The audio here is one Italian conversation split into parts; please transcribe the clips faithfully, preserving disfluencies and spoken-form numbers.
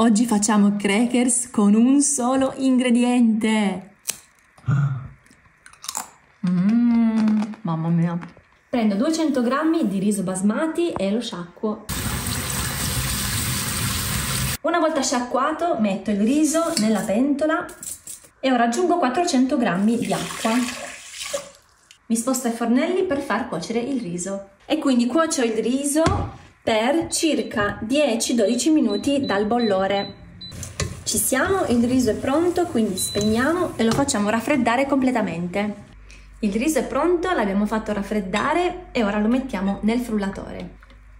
Oggi facciamo crackers con un solo ingrediente. Mm, mamma mia. Prendo duecento grammi di riso basmati e lo sciacquo. Una volta sciacquato metto il riso nella pentola e ora aggiungo quattrocento grammi di acqua. Mi sposto ai fornelli per far cuocere il riso. E quindi cuocio il riso per circa dieci dodici minuti dal bollore. Ci siamo, il riso è pronto, quindi spegniamo e lo facciamo raffreddare completamente. Il riso è pronto, l'abbiamo fatto raffreddare e ora lo mettiamo nel frullatore.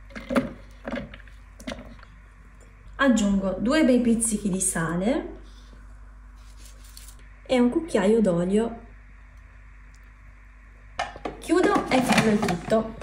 Aggiungo due bei pizzichi di sale e un cucchiaio d'olio. Chiudo e frullo il tutto.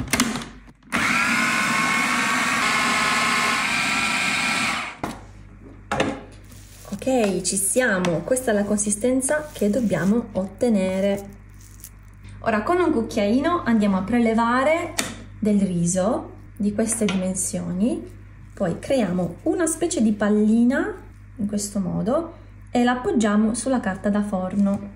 Ok, ci siamo, questa è la consistenza che dobbiamo ottenere. Ora con un cucchiaino andiamo a prelevare del riso di queste dimensioni, poi creiamo una specie di pallina in questo modo e la appoggiamo sulla carta da forno.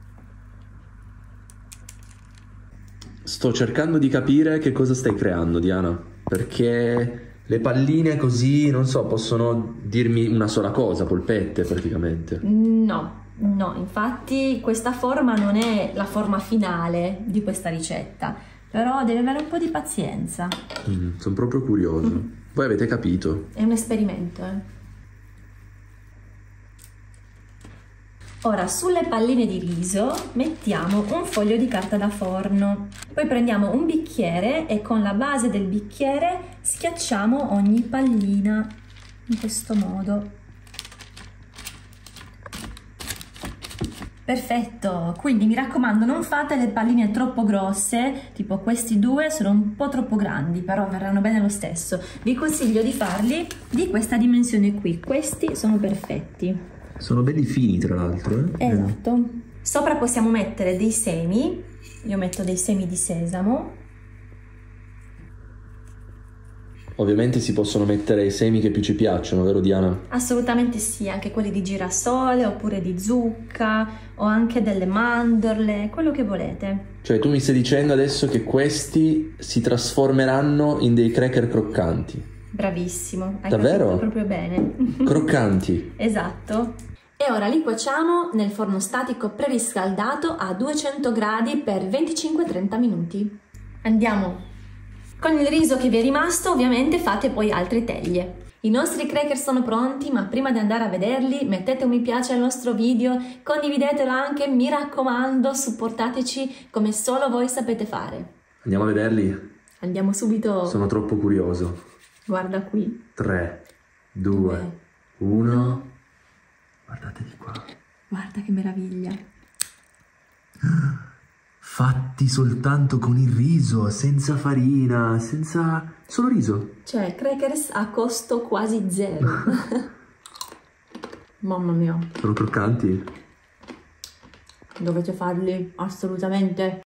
Sto cercando di capire che cosa stai creando, Diana, perché le palline così, non so, possono dirmi una sola cosa, polpette praticamente. No, no, infatti questa forma non è la forma finale di questa ricetta, però devi avere un po' di pazienza. Mm, sono proprio curioso. Mm. Voi avete capito? È un esperimento, eh. Ora sulle palline di riso mettiamo un foglio di carta da forno, poi prendiamo un bicchiere e con la base del bicchiere schiacciamo ogni pallina in questo modo. Perfetto, quindi mi raccomando non fate le palline troppo grosse, tipo questi due sono un po' troppo grandi, però verranno bene lo stesso. Vi consiglio di farli di questa dimensione qui, questi sono perfetti. Sono belli fini tra l'altro, eh? Esatto. Sopra possiamo mettere dei semi, io metto dei semi di sesamo. Ovviamente si possono mettere i semi che più ci piacciono, vero Diana? Assolutamente sì, anche quelli di girasole oppure di zucca o anche delle mandorle, quello che volete. Cioè tu mi stai dicendo adesso che questi si trasformeranno in dei cracker croccanti? Bravissimo, hai Davvero? capito proprio bene. Croccanti. Esatto. E ora li cuociamo nel forno statico preriscaldato a duecento gradi per venticinque trenta minuti. Andiamo. Con il riso che vi è rimasto ovviamente fate poi altre teglie. I nostri cracker sono pronti, ma prima di andare a vederli mettete un mi piace al nostro video, condividetelo anche, mi raccomando, supportateci come solo voi sapete fare. Andiamo a vederli? Andiamo subito. Sono troppo curioso. Guarda qui. tre, due, uno. Guardate di qua. Guarda che meraviglia. Fatti soltanto con il riso, senza farina, senza... solo riso. Cioè, crackers a costo quasi zero. Mamma mia. Sono croccanti? Dovete farli, assolutamente.